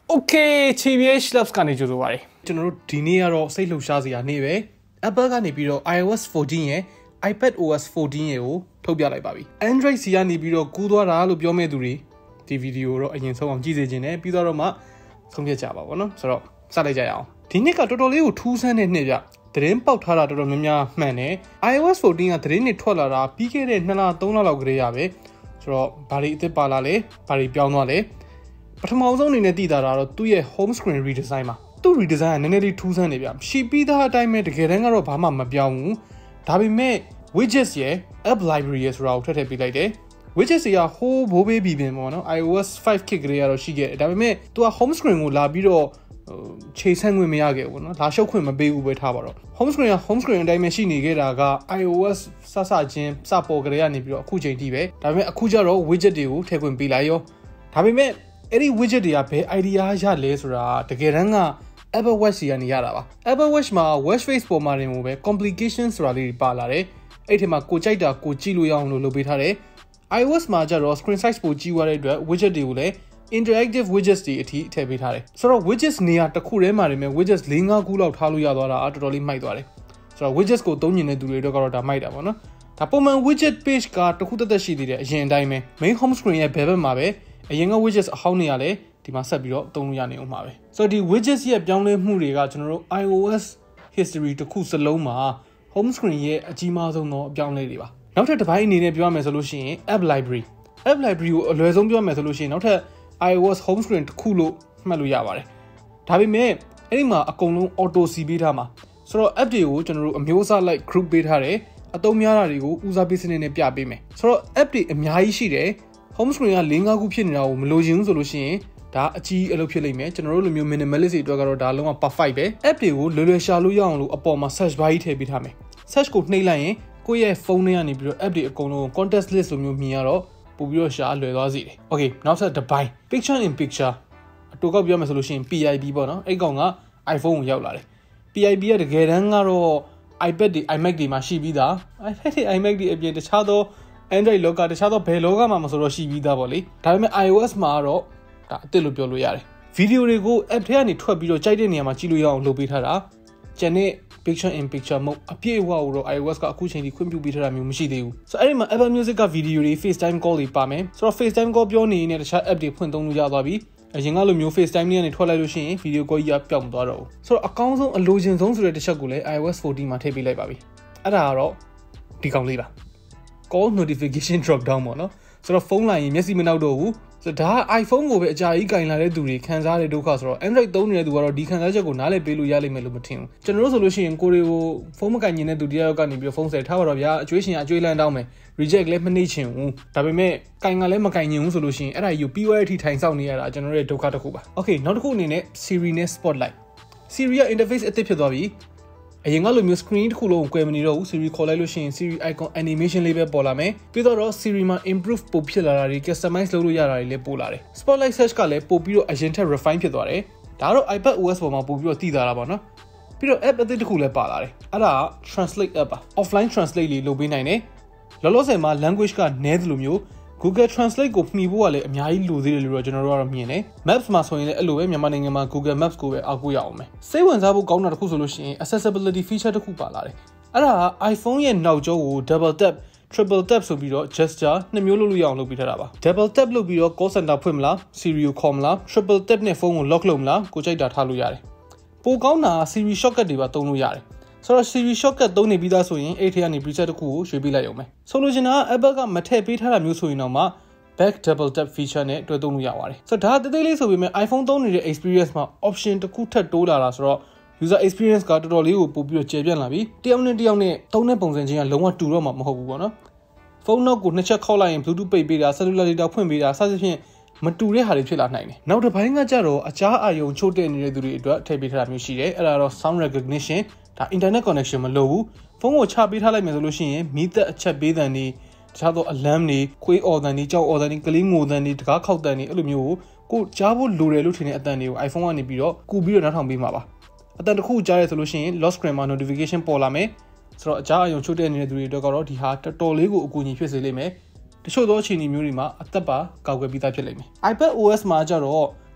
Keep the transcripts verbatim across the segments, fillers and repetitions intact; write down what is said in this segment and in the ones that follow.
Okay, T V H loves can you do worry. General Dinier or say Lushazia neve. Apple can be iOS fourteen, iPad O S fourteen, Tobia like baby. Android Siani Biro Kudwara Lubiomeduri. The video again so on Gizine, Pidoroma, some Java, no? So, Salajao. Tinica totally two cent in Nivia. The Rempo Tara Romania Mane. iOS fourteen at Rini Tolara, P K and Nana Donala Grave. So, Pari the Palale, Pari Pianole. But I'm also in a data to a home screen redesign. To redesign nearly two cent. She be the time at Geranga of Hama Mabiamu. Tabi me widgets ye, app library is routed a bit like day. Widgets ya whole bobe bibi mono. I was five kick real she get. Tabi me to a home screen with labiro chasing with Miyage. Lasho Quim a baby with Havaro. Home screen, home screen dimension get aga. iOS Sasa Jim, Sapo Greani, Kuja T V. Tabi a Kujaro widget you take with Bilayo. Tabi me. Any widget ya pe idea ya lesra the geranga Apple Watch ya ni yara ba Apple Watch ma watch face ပေါ်မှာတင်ပဲ complications ဆိုတာလေးပါလာတယ်အဲ့ဒီမှာကိုကြိုက်တာကိုကြည့်လို့ရအောင်လို့လုပ်ပေးထားတယ် iOS မှာကျတော့ screen size ပိုကြီးသွားတဲ့အတွက် widget တွေကိုလည်း interactive widgets တွေအထိထည့်ပေးထားတယ်ဆိုတော့ widgets နေရာတစ်ခုထဲမှာနေမယ် widgets ၄၅ခုလောက်ထားလို့ရသွားတာတော်တော်လေးမိုက်သွားတယ်ဆိုတော့ widgets ကိုသုံးနေတဲ့သူတွေတော့ကတော့ဒါမိုက်တာပေါ့နော်ဒါပုံမှန် widget page ကတစ်ခုတက်တက်ရှိသေးတယ်အရင်အတိုင်းပဲ main home screen ရဲ့ဘယ်ဘက်မှာပဲအရင်က widgets အဟောင်းနေရလဲဒီမှာဆက်ပြီးတော့သုံးလို့ရနေအောင်ပါပဲဆိုတော့ဒီ widgets ရဲ့ပြောင်းလဲမှုတွေကကျွန်တော်တို့ iOS history တစ်ခုစလုံးမှာ home screen ရဲ့အကြီးမားဆုံးသောအပြောင်းလဲတွေပါနောက်ထပ်တစ်ပိုင်းအနေနဲ့ပြောရမယ်ဆိုလို့ရှိရင် app library app library ကိုအလွယ်ဆုံးပြောရမယ်ဆိုလို့ရှိရင်နောက်ထပ် iOS home screen တစ်ခုလို့မှတ်လို့ရပါတယ်ဒါပေမဲ့အဲ့ဒီမှာအကုန်လုံး auto စီပေးထားမှာဆိုတော့ app တွေကိုကျွန်တော်တို့အမျိုးအစားလိုက် group ပေးထားတယ်အသုံးများတာတွေကိုဦးစားပေးစနစ်နဲ့ပြပေးမယ်ဆိုတော့ app တွေအများကြီးရှိတယ် home screen က၄၅ခုဖြစ်နေတာကိုမလိုချင်ဘူးဆိုလို့ရှိရင်ဒါအကြီးအလုပ်ဖြစ်လိမ့်မယ်ကျွန်တော်တို့လိုမျိုး minimalist တွေအတွက်ကတော့ဒါလုံးဝ perfect ပဲ app တွေကိုလွယ်လွယ်ရှာလို့ရအောင်လို့အပေါ်မှာ search bar ကြီးထည့်ပေးထားမယ် search ကိုနှိပ်လိုက်ရင်ကိုယ့်ရဲ့ဖုန်းထဲကနေပြီးတော့ app တွေအကုန်လုံး context list လိုမျိုးမြင်ရတော့ပို့ပြီးတော့ရှာလွယ်သွားစေတယ် okay နောက်ဆက်တစ်ပိုင်း picture in picture အတူကောက်ပြောမယ်ဆိုလို့ရှိရင် P I B ပေါ့နော်အဲ့ကောင်က iPhone ကိုရောက်လာတယ် P I B ကတကယ်တမ်းကတော့ iPad တွေ iMac တွေမှာရှိပြီးသား iPad တွေ iMac တွေအပြင်တခြားသောAndroid လောကတခြားသောဘယ်လောကမှာမဆိုတော့ရှိပြီးသားပေါ့လေဒါပေမဲ့ iOS မှာတော့ဒါအသစ်လို့ပြောလို့ရတယ်ဗီဒီယိုတွေကို app ထဲကနေထွက်ပြီးတော့ကြိုက်တဲ့နေရာမှာကြည့်လို့ရအောင်လုပ်ပေးထားတာကျန်တဲ့ picture in picture mode အပြည့်အဝကိုတော့ iOS ကအခုချိန်ထိခွင့်ပြုပေးထားတာမျိုးမရှိသေးဘူးဆိုတော့အဲ့ဒီမှာ Apple Music ကဗီဒီယိုတွေ FaceTime call တွေပါမယ်ဆိုတော့ FaceTime call ပြောနေရင်တခြား app တွေဖွင့်သုံးလို့ရသွားပြီအရင်ကလိုမျိုး FaceTime နဲ့ထွက်လိုက်လို့ရှိရင်ဗီဒီယို call ကြီးကပျောက်မသွားတော့ဘူးဆိုတော့အကောင်းဆုံးအလိုချင်ဆုံးဆိုတဲ့တစ်ချက်ကိုလည်း iOS fourteen မှာထည့်ပေးလိုက်ပါပြီအဲ့ဒါကတော့ဒီကောင်လေးပါcall notification drop down ပေါ့နော်ဆိုတော့ဖုန်းလိုက်ရင်မျက်စိမနှောက်တော့ဘူးဆိုတော့ဒါက iPhone ကိုပဲအကြာကြီးကင်လာတဲ့သူတွေခံစားရတဲ့ဒုက္ခဆိုတော့ Android သုံးနေတဲ့သူကတော့ဒီခံစားချက်ကိုနားလည်ပေးလို့ရလိမ့်မယ်လို့မထင်ဘူးကျွန်တော်တို့ဆိုလို့ရှိရင်ကိုတွေကိုဖုန်းမကင်နေတဲ့သူတယောက်ကနေပြီးဖုန်းဆယ်ထားပါတော့ဗျာအကျွေးရှင်အကျွေးလန်းတောင်းမယ် reject လည်းမနှိမ့်ချင်ဘူးဒါပေမဲ့ကင်ကလည်းမကင်ချင်ဘူးဆိုလို့ရှိရင်အဲ့ဒါကြီးပြီးွားတဲ့အထိထိုင်ဆောင်နေရတာကျွန်တော်တို့ရဲ့ဒုက္ခတစ်ခုပါ Okay နောက်တစ်ခုအနေနဲ့ Siri နဲ့ Spotlight Siri ရဲ့ interface အသစ်ဖြစ်သွားပြီအရင်ကလိုမျိုး screen တစ်ခုလုံးကိုကွယ်မနေတော့ဘူး Siri ခေါ်လိုက်လို့ရှိရင် Siri icon animation လေးပဲပေါ်လာမယ်ပြီးတော့ Siri မှာ improve ပိုဖြစ်လာတာတွေ customize လုပ်လို့ရတာတွေလည်းပို့လာတယ် Spotlight search ကလည်းပို့ပြီးတော့အရင်ထက် refine ဖြစ်သွားတယ်ဒါကတော့ iPad O S ပေါ်မှာပို့ပြီးတော့တည်တာပါနော်ပြီးတော့ app အသစ်တစ်ခုလည်းပါလာတယ်အဲ့ဒါက translate app ပါ offline translate လေးလုပ်ပေးနိုင်တယ်လောလောဆယ်မှာ language ကနည်းသလိုမျိုးGoogle Translate ကိုမှီဖို့ကလည်းအများကြီးလိုသေးတယ်လို့တော့ကျွန်တော်တို့ကတော့မြင်တယ် Maps မှာဆိုရင်လည်းအဲ့လိုပဲမြန်မာနိုင်ငံမှာ Google Maps ကိုပဲအားကိုးရအောင်မယ်စိတ်ဝင်စားဖို့ကောင်းတာတစ်ခုဆိုလို့ရှိရင် accessibility feature တစ်ခုပါလာတယ်အဲ့ဒါက iPhone ရဲ့နောက်ကျောကို double tap triple tap ဆိုပြီးတော့ gesture နှစ်မျိုးလုပ်လို့ရအောင်လုပ်ပေးထားတာပါ double tap လုပ်ပြီးတော့ call center ဖွင့်မလား Siri ကိုခေါ်မလား triple tap နဲ့ဖုန်းကို lock လုပ်မလားကိုကြိုက်တာထားလို့ရတယ်ပိုကောင်းတာ Siri shortcut တွေပါသုံးလို့ရတယ်ဆိုတော့ Siri shortcut သုံးနေပြီးသားဆိုရင်အဲ့ထဲကနေ preset တစ်ခုကိုရွှေ့ပေးလိုက်အောင်မယ်ဆိုလိုချင်တာက Apple ကမထည့်ပေးထားတာမျိုးဆိုရင်တော့မှ back double tap feature နဲ့တွဲသုံးလို့ရပါတယ်ဆိုတော့ဒါတသေးလေးဆိုပေမဲ့ iPhone သုံးနေတဲ့ experience မှာ option တစ်ခုထပ်တိုးလာတာဆိုတော့ user experience ကတော်တော်လေးကိုပို့ပြီးတော့ကျေပြန့်လာပြီတယောက်နဲ့တယောက်နဲ့သုံးတဲ့ပုံစံချင်းကလုံးဝတူတော့မှာမဟုတ်ဘူးပေါ့နော်ဖုန်းနောက်ကိုနှစ်ချက်ခောက်လိုက်ရင် Bluetooth ပိတ်ပေးတာ cellular data ဖွင့်ပေးတာစသဖြင့်မတူတဲ့ဟာတွေဖြစ်လာနိုင်တယ်နောက်တစ်ပိုင်းကကြတော့အကြားအာရုံချို့တဲ့နေတဲ့သူတွေအတွက်ထည့်ပေးထားတာမျိုးရှိတယ်အဲ့ဒါတော့ sound recognition ဒါ internet connection မလိုဘူးဖုန်းကိုချပေးထားလိုက်မယ်ဆိုလို့ရှိရင်မိသက်အချက်ပေးတဲ့နေတခြားသော alarm တွေခွေးအော်တန်တွေကြောက်အော်တန်တွေကလေးငိုတန်တွေတကားခောက်တန်တွေအဲ့လိုမျိုးကိုကြားဖို့လိုတယ်လို့ထင်တဲ့အတန်တွေကို iPhone ကနေပြီးတော့ကူပြီးတော့နောက်ထောင်ပေးမှာပါအတန်တစ်ခုကြားရဆိုလို့ရှိရင် lock screen မှာ notification ပေါ်လာမယ်ဆိုတော့အကြားအယုံချို့တဲ့နေတဲ့သူတွေအတွက်ကတော့ဒီဟာတော်တော်လေးကိုအကူအညီဖြစ်စေလိမ့်မယ်တချို့သောအခြေအနေမျိုးတွေမှာအသက်ပါကောက်ွယ်ပြီးသားဖြစ်လိမ့်မယ် iPad O S မှာကျတော့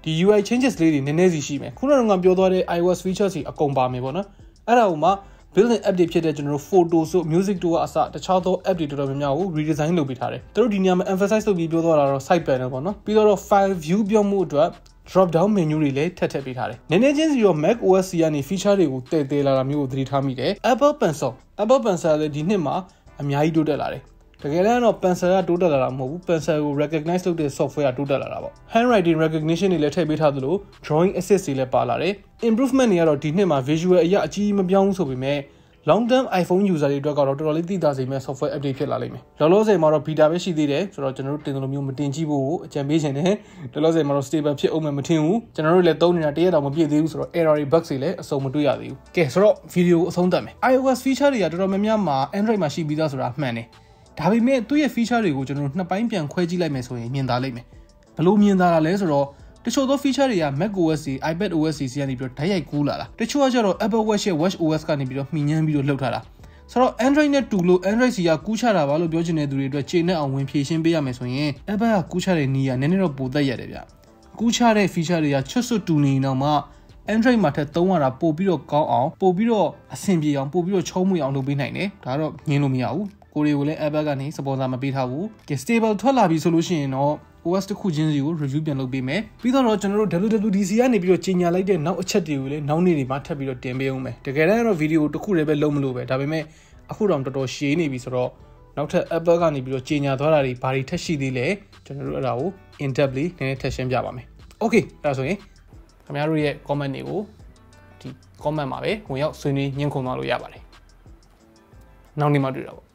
ဒီ U I changes လေးတွေနည်းနည်းစီရှိမယ်ခုနကပြောသွားတဲ့ iOS features တွေအကုန်ပါမယ်ပေါ့နော်အဲ့ဒါဥမာ built-in app တွေဖြစ်တဲ့ကျွန်တော်တို့ photos တို့ music တို့ကအစတခြားသော app တွေတော်တော်များများကို redesign လုပ်ပေးထားတယ်သူတို့ဒီနေရာမှာ emphasize လုပ်ပြီးပြောသွားတာတော့ side panel ပေါ့နော်ပြီးတော့ file view ပြောမှုအတွက် drop down menu တွေလည်းထပ်ထည့်ပေးထားတယ်နည်းနည်းချင်းစီတော့ Mac O S ကနေ feature တွေကိုတည်တည်လာတာမျိုးကိုသတိထားမိတယ် Apple Pencil Apple Pencil လည်းဒီနှစ်မှာအများကြီးတိုးတက်လာတယ်တကယ်တော့ pencil ကတိုးတက်လာတာမဟုတ်ဘူး pencil ကို recognize လုပ်တဲ့ software ကတိုးတက်လာတာပေါ့ handwriting recognition တွေလည်းထည့်ပေးထားသလို drawing assist တွေလည်းပါလာတယ် improvement တွေကတော့ဒီနှစ်မှာ visual အရာအကြီးမပြောင်းဘူးဆိုပေမဲ့ long term iPhone user တွေအတွက်ကတော့တော်တော်လေးသိသာစေမဲ့ software update ဖြစ်လာလိမ့်မယ်လောလောဆယ်မှာတော့ beta ပဲရှိသေးတယ်ဆိုတော့ကျွန်တော်တို့တင်တယ်လို့မျိုးမတင်ကြည့်ဖို့အကြံပေးခြင်းနဲ့လောလောဆယ်မှာတော့ stable ဖြစ်အောင်မထင်ဘူးကျွန်တော်တို့လည်းသုံးနေတာတရက်တော့မပြည့်သေးဘူးဆိုတော့ error တွေ bugs တွေလည်းအစုံမတွေ့ရသေးဘူးကဲဆိုတော့ video ကိုအဆုံးသတ်မယ် iOS feature တွေကတော်တော်များများမှာ Android မှာရှိပြီးသားဆိုတာမှန်တယ်ဒါပေမဲ့သူ့ရဲ့ feature တွေကိုကျွန်တော်တို့နှစ်ပိုင်းပြန်ခွဲကြည့်လိုက်မယ်ဆိုရင်မြင်သာလိမ့်မယ်ဘလို့မြင်သာတာလဲဆိုတော့တချို့သော feature တွေက Mac O S တွေ iPad O S တွေစီကနေပြီးတော့ဓာတ်ရိုက်ကူးလာတာတချို့ကကျတော့ Apple Watch ရဲ့ Watch O S ကနေပြီးတော့မှီညမ်းပြီးတော့လှုပ်ထားတာဆိုတော့ Android နဲ့တူလို့ Android စီကကူးချတာပါလို့ပြောချင်တဲ့သူတွေအတွက်ချိန်နဲ့အောင်ဝင်ဖြည့်ရှင်းပေးရမယ်ဆိုရင် Apple ကကူးချတဲ့နည်းကနည်းနည်းတော့ပိုသက်ရတယ်ဗျကူးချတဲ့ feature တွေကချွတ်ဆွတ်တူနေတော့မှ Android မှာထက်သုံးရတာပို့ပြီးတော့ကောင်းအောင်ပို့ပြီးတော့အဆင်ပြေအောင်ပို့ပြီးတော့ချုံးမွေအောင်လုပ်ပေးနိုင်တယ်ဒါတော့ငင်းလို့မရဘူးကိုတွေကိုလည်း Apple ကနေ sponsor မပေးထားဘူးကဲ stable ထွက်လာပြီဆိုလို့ရှိရင်တော့ O S တစ်ခုချင်းစီကို review ပြန်လုပ်ပေးမယ်ပြီးတော့ကျွန်တော်တို့ W W D C ကနေပြီးတော့ကြီးညာလိုက်တဲ့နောက်အချက်တွေကိုလည်းနောက်နေ့တွေမှာထပ်ပြီးတော့တင်ပေးအောင်မယ်တကယ်တမ်းတော့ video တစ်ခုတည်းပဲလုံးမလို့ပဲဒါပေမဲ့အခုတော့တော်တော်ရှည်နေပြီဆိုတော့နောက်ထပ် Apple ကနေပြီးတော့ကြီးညာသွားတာတွေဘာတွေထပ်ရှိသေးလဲကျွန်တော်တို့အဲ့ဒါကို in depth လေးနည်းနည်းထပ်ရှင်းပြပါမယ် Okay အဲ့ဒါဆိုရင်ခင်ဗျားတို့ရဲ့ comment တွေကိုဒီ comment မှာပဲဝင်ရောက်ဆွေးနွေးညှင်းခုန်သွားလို့ရပါတယ်နောက်နေ့မှတွေ့တာပေါ့